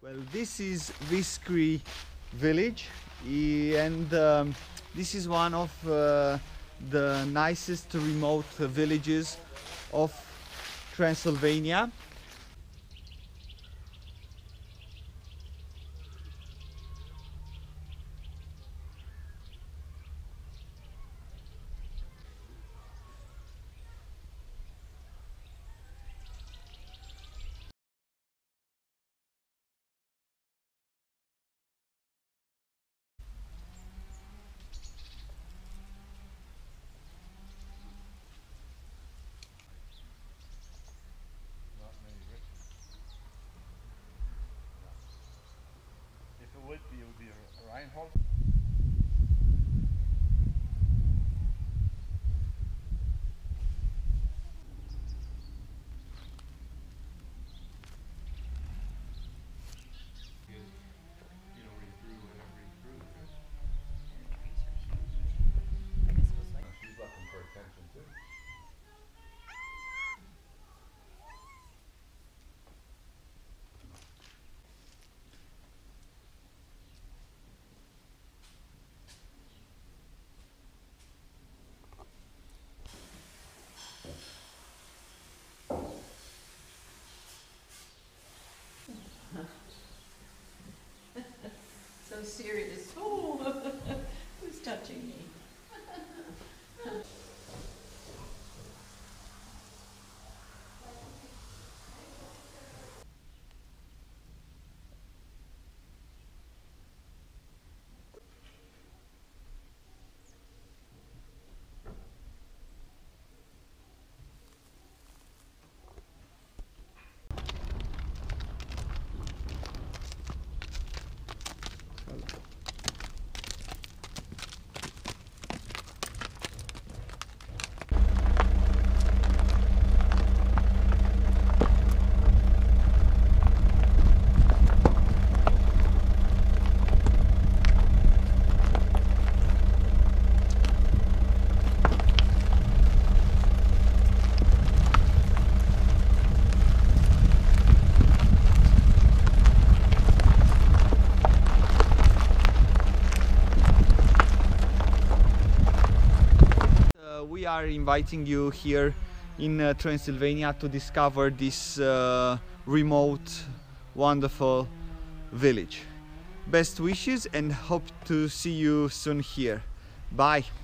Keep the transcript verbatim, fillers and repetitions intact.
Well, this is Viscri village, and um, this is one of uh, the nicest remote villages of Transylvania. If it would be, it would be a Reinhold. She's looking for attention too. So serious. Oh, who's touching me? We are inviting you here in uh, Transylvania to discover this uh, remote, wonderful village. Best wishes and hope to see you soon here. Bye!